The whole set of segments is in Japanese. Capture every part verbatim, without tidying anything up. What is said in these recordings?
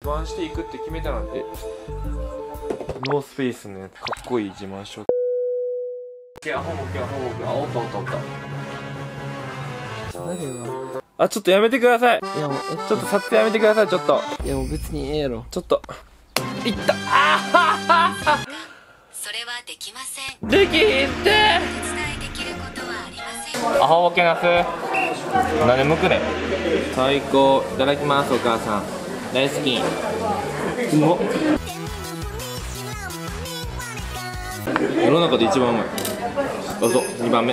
慢していくって決めたなんて。ノースペースのやつかっこいい自慢しよう。ケアホモケアホモケア。あ、おったおったおった。あ、ちょっとやめてください。いやもう、ちょっと撮影やめてください、ちょっと。いやもう別にええやろ。ちょっと。いった。あはは。 それはできません。 できひんって。 お伝えできることはありません。 アホボケなす。なんでむくねん。最高。いただきます、お母さん。大好き。うまっ。世の中で一番うまい。どうぞ、にばんめ。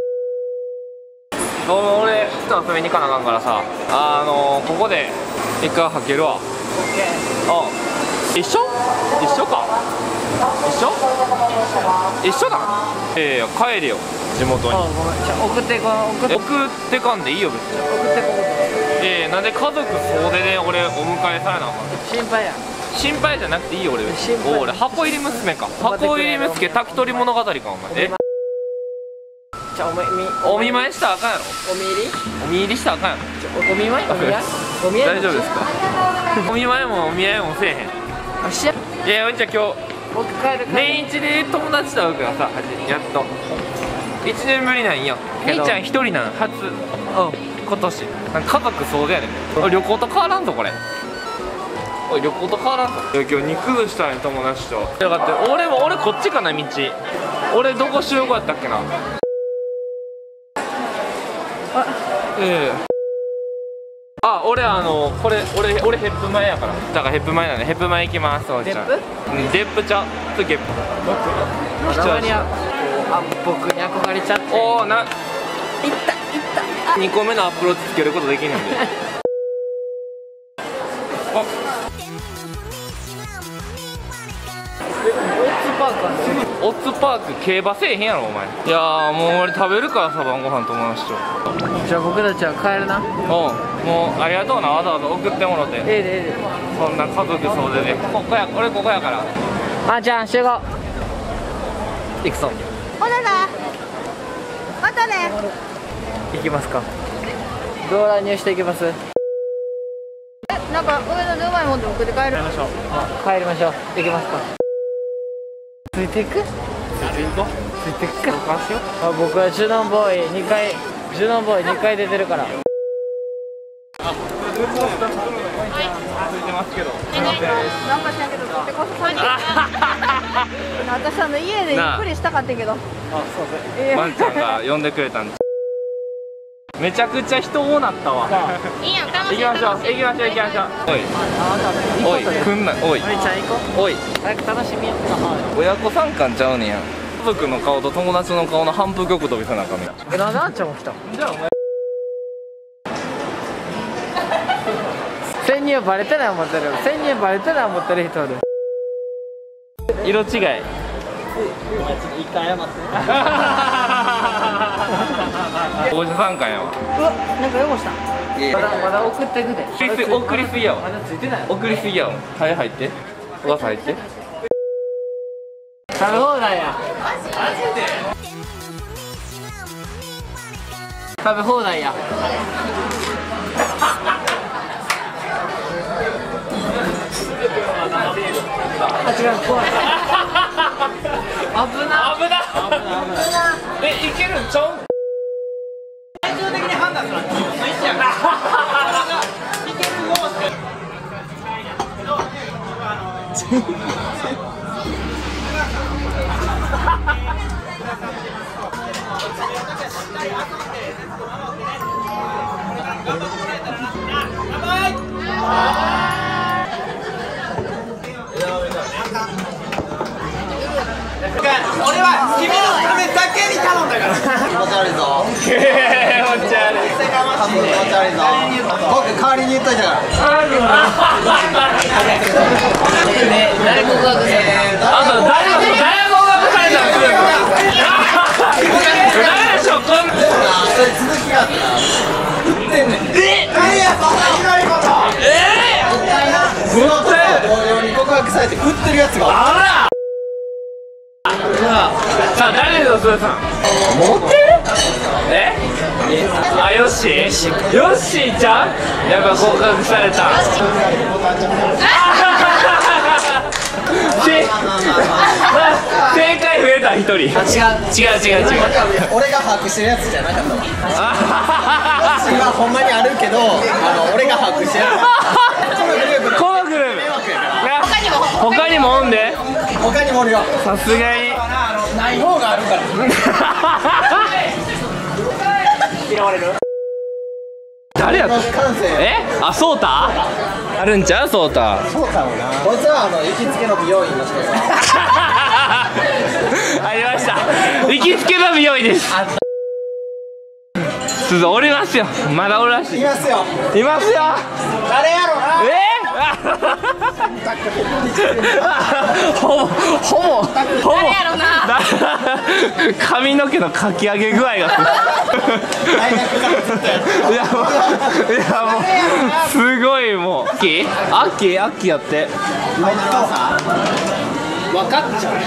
俺、ちょっと遊びに行かなあかんからさ、あのー、ここで一回履けるわ。あ、一緒一緒か一緒一緒だ。ええー、帰れよ、地元に。 送ってこ送って送ってかんでいいよ、別に。 送ってこええー、なんで家族総出で俺お迎えされなあかんの。 心配や。 心配じゃなくていいよ俺。 心配。 お俺箱入り娘か。箱入り娘炊き取り物語かお前。えじゃお見お見舞いしたらあかんやろ。 お見入りお見入りしたらあかんやろ。 お見舞いお見合いお見合い大丈夫ですか。お見舞いもお見合いもせえへん。 あしやいやおいちゃん今日僕帰る年一で友達と会うからさ、やっといちねんぶりなんよ。兄ちゃん一人なん初。うん今年なんか家族総出やねん。旅行と変わらんぞこれ。おい旅行と変わらんぞ。いや今日肉崩したい友達と。だから俺も俺こっちかな道。俺どこ集合やったっけな。あええあ俺あのこれ俺俺ヘップ前やから。だからヘップ前なんでヘップ前行きます。おじちゃんデップうんデップちゃ次ゲップ僕たまにはあ僕に憧れちゃっておおないったいったにこめのアプローチつけることできるんであオッツパークはねオッツパーク競馬せえへんやろお前。いやーもう俺食べるからさ晩ご飯友達と。 じゃあ僕たちは帰るな。 うんもうありがとうなわざわざ送ってもろて。 ええでええでそんな家族総出でここや俺ここやから。 あーちゃん集合行くぞ。 ほななまたね。 行きますか。どう乱入していきます。 えなんか上のうまいもんで送って帰る。 帰りましょう。帰りましょう。行きますか。ついていく？ついていこう。ついていくか。あ僕はジュノンボーイにかいジュノンボーイにかい出てるから。 ついてますけど。 なんかしらんけど取ってこそさんに私あの家でゆっくりしたかったけど。 あそうです。 ワンちゃんが呼んでくれたんでめちゃくちゃ人多なったわ。 いいやん楽行きましょう行きましょう行きましょう。おいおい来んなおいお兄ちゃん行こう。 おい早く楽しみやった。 親子参観ちゃうねや。家族の顔と友達の顔の反復曲飛びせなあかんねん。 えなんであんちゃんも来た。 じゃあお前潜入バレてない思ってる。潜入バレてない思ってる人おる。 色違い一回謝って。 王子参観やわ。 うわなんか汚した。まだまだ送ってくで。 送りすぎやわ。 まだついてない。 送りすぎやわ。はい入ってお母さん入って食べ放題や。食べ放題や。あ違う怖い。危な危な危なえいけるんちゃう。 最終的に判断するのは自分の意思やから。危険をして俺は君のためだけに頼んだから。気持ち悪いぞ。 気持ち悪い。 気持ち悪いぞ。僕代わりに言っといたから。ね誰告白したの？ あと誰も誰も告白されたの？誰でしょこんな。 それ続きがあったな。言ってんねん。え？何やそんなひどいこと。え？もったいな。その同僚に告白されて振ってるやつが。 あら。さあ誰のそれさん持ってる？え？あよっしーよっしーちゃんやっぱ合格された。あ人。違う違う違う違う。 俺が把握してるやつじゃなかったわ。私はほんまにあるけど、あの俺が把握してる。このグループのこのグループ。 他にも他にもおんで。 他にもおるよ。 さすがに。 ない方があるから。嫌われる。 誰やった？ 感性。 え？あ、ソータ？あるんちゃうソータ？ そうかもな。こいつはあの行きつけの美容院の人です。 ありました。行きつけの美容院です。ちょっとおりますよ。まだおるらしい。 いますよ。 いますよ。 誰やろな。 えー？ほぼほぼほぼ誰やろな。 髪の毛のかき上げ具合がいやもういやもうすごいもうアッキーアッキーアッキーやって分かっちゃう。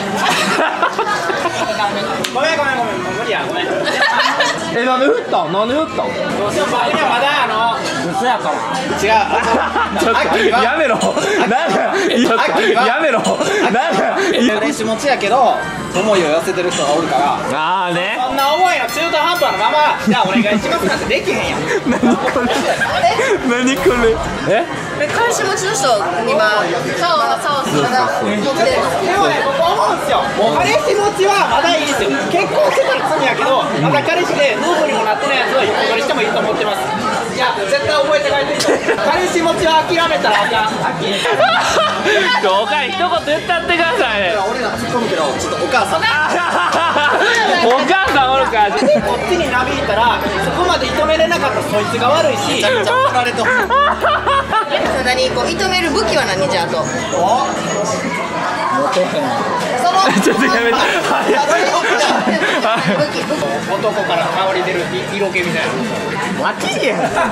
ごめんごめんごめん、もう無理や、ごめん。 え、なんで振ったんなんで振ったんどうしよう、僕にはまだあの嘘やから。違う、 ちょっとやめろなんかやめろなんか練習持ちやけど思いを寄せてる人がおるから、 あーね、 そんな思いの中途半端なままじゃあお願いしますなんてできへんやん。 何これ何これえ彼氏持ちの人今そうそうそうでもね、僕思うんですよ。もう彼氏持ちはまだいいですよ。結婚してたら罪やけど、まだ彼氏で夫婦にもなってないやつは横取りしてもいいと思ってます。いや、絶対覚えて帰ってる。彼氏持ちは諦めたらあかん。 おかん一言言ったってくださいね。 俺ら突っ込むけど、ちょっとお母さんお母さんおるからこっちになびいたら、そこまで射止めれなかったそいつが悪いし、めちゃめちゃ怒られと何こう射止める武器は何じゃあとおモテへん。そのちょっとやめて武器武器男から香り出る色気みたいな。マジやん。か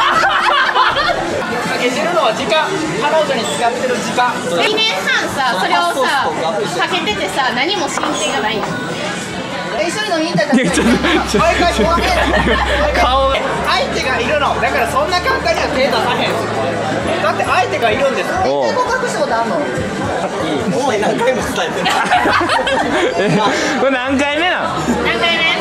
けてるのは時間、彼女に使ってる時間。 にねんはんさそれをさかけててさ何も進展がないの。一緒に飲みに行ったら毎回こうね顔相手がいるのだからそんな簡単には手出さへん。だって相手がいるんです。 おう告白したことあんの？ もう何回も伝えてる。 えこれ何回目なん何回目？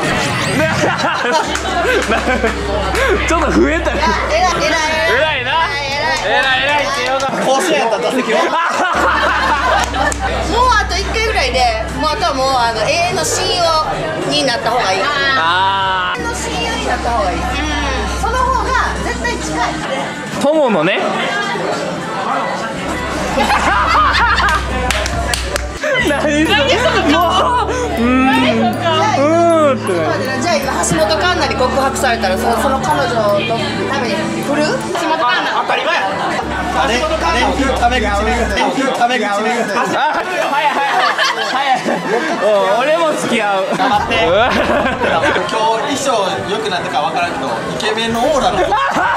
ちょっと増えたねえらいえらい偉いな偉い偉いって言うな甲子園やったら打席はもうあといっかいぐらいでもうあとはもうあの永遠の親友になった方がいい。 あ永遠の親友になった方がいい。その方が絶対近い。 ー友のね何それもううーんうーんってじゃあ今橋本環奈に告白されたらそのその彼女のために振る？橋本環奈当たり前や。橋本環奈タメ口でタメ口であはいはいはいはい俺も付き合う頑張って今日衣装良くなったか分からんけどイケメンのオーラが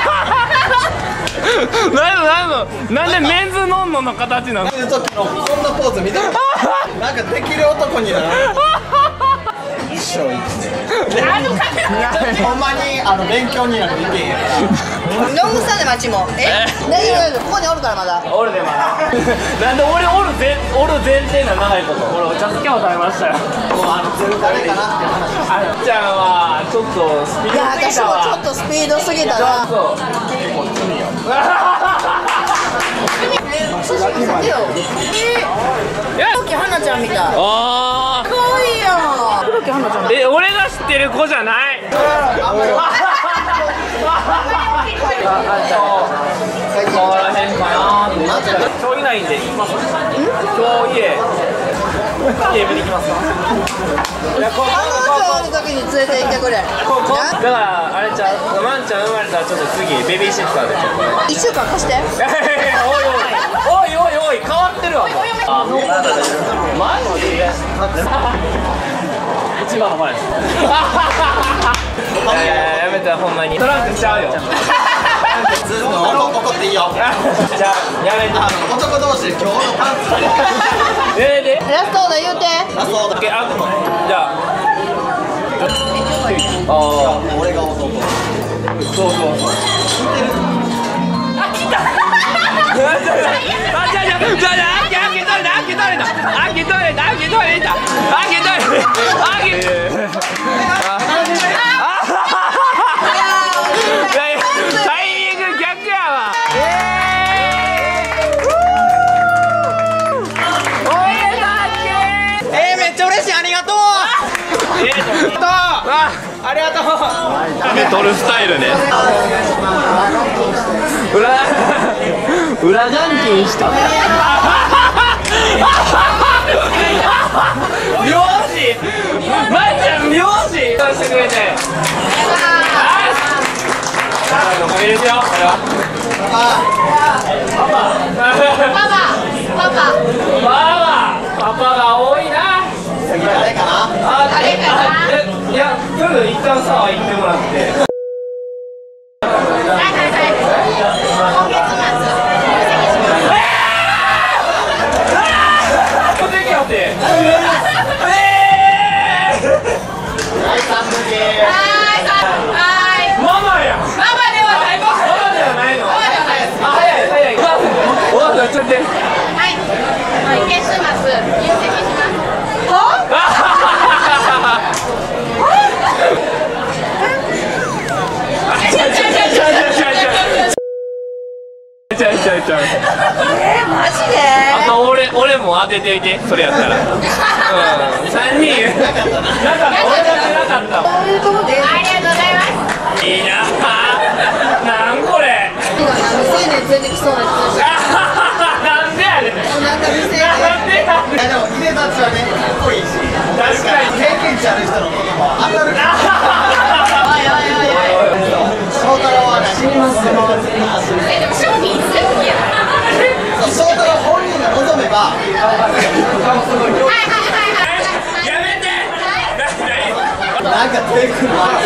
なんのなんでメンズノンノの形なのそういう時のこんなポーズ見たらなんかできる男になる。衣装いいですね。ほんまにあの勉強になる意見や。 ロングスタンで街もえ大丈夫大丈夫ここにおるからまだ。 おるでまだなんで俺おるぜおる前提な長いこと俺お茶漬けを食べましたよ。 もうあの誰かなって話。 あっちゃんはちょっとスピーいやドすぎたわ私もちょっとスピードすぎたな。 そう写真見せてよ。え黒木華ちゃんみたい。 あ可愛いやん。黒木華ちゃん。 ーえ俺が知ってる子じゃないここら辺かなって今日いないんで行きます。今日家家見に行きますか。いやここ彼女おる時に連れて行ってくれ。 ここだからあれちゃうマンちゃん生まれたらちょっと次ベビーシッターでちょっとね一週間貸して。 おいおいおいおいおい変わってるわもうあマジで一番の前ですいややめてほんまにトランクしちゃうよずっと怒っていいよ。 じゃあやめて男同士で今日のパンツえでラストだ言うて。 あそうだけあじゃああ俺が弟。 そうそうそうあ来たあじゃあじゃあじゃあじゃあ開けといて開けといて開けといてたあげとれたあげとれあげタイミング逆やわ。えー、めっちゃ嬉しい、ありがとう。えー、とありがとう。 撮るスタイルね。裏裏ジャンキンした。名字まっちゃん名字してくれて。おかげですよ。パパパパパパが多いな。 誰かな。 あ、誰かな。いや、とりあえず一旦さ、行ってもらって。ママや。ママではない。ママではないの。あ、早い早い。おばあちゃんちょっと。はい。月末入籍します。は？ちゃうちゃうちゃうちゃう。えー、マジで？あと俺俺も当ててみて、それやったら。うん。三人。なかったな。なかった。俺だけなかった。ありがとうございます。いいな。なんこれ。 未成年連れてきそうなやつ。 なんでやねん。 なんか未成年。 なんでやねん。 でも、ヒデたちはね、かっこいいし。 確かに。 経験値ある人の言葉当たる。 おいおいおいおい。 翔太郎はね、死にますよ。 え、でも商品好きや。 翔太郎本人が望めば。 はいはいはいはい。 やめて。 なんかテイクもある。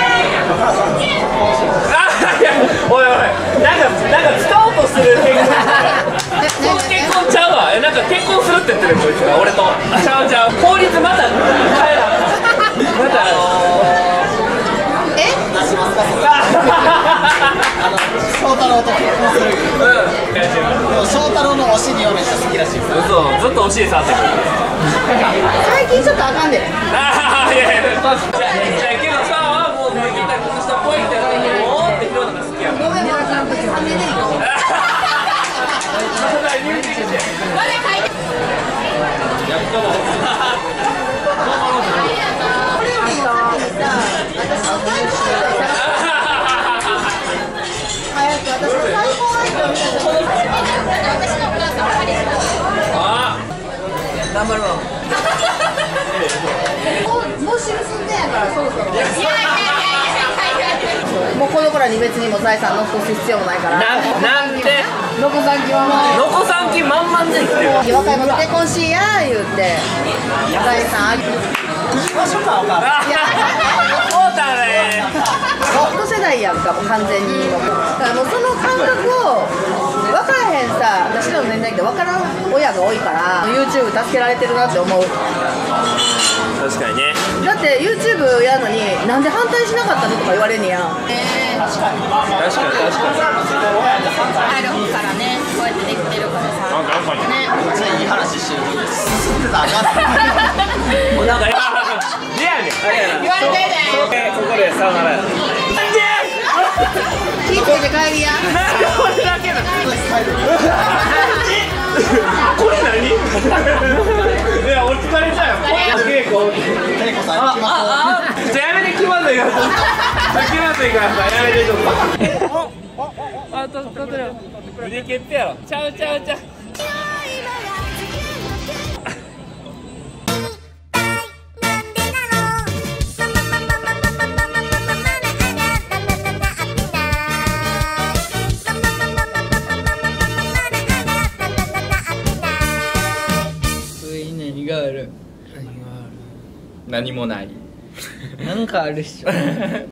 おいおい、なんかなんか使おうとする結婚。結婚ちゃうわ。え、なんか結婚するって言ってるこいつが俺と。ちゃうちゃう。法律また変えな。また。 え？ 出しますか。あの翔太郎と結婚する。 うん。 でも翔太郎のお尻をめっちゃ好きらしいです。 嘘、ずっとお尻触ってくる。 最近ちょっとあかんで。 ああ、いやいや、じゃあけどさ、もう抜きたくしたポイントやから、おーって広いのが好きやから。 ごめんなさい、私はねね。 頑張ろう。 もう死ぬ寸前やからそろそろ。もうこの子らに別にも財産残す必要もないから。 な、なんで。 残さん気はま残さん気満々で生きてる。 若い子と結婚しや言うて財産あげ。 そうだね。 同世代やんかもう完全に。だからもうその感覚を分からへんさ、私らの年代って分からん親が多いから YouTube 助けられてるなって思う。 確かにね。 だって YouTube やるのになんで反対しなかったのとか言われんねやん。えー、確かに確かに確かに。 入るからね、こうやってできてるからさ。 なんか確かにね。 めっちゃいい話してる時に進んでたらあかん。 もうなんか、リアルに。 言われてね。 ここでさよなら。 気ぃつけて帰りや。 なんで俺だけなの。これ何？いや、俺疲れちゃうよ。稽古。 テイコさんあ、 行きます。 あ、あ、じゃあやめて気まずいからさ。気まずいからさ、やめてちょっと。あ、と、と、と、腕蹴ってやろ。ちゃうちゃうちゃう。 何がある？ 何もない。 なんかあるっしょ。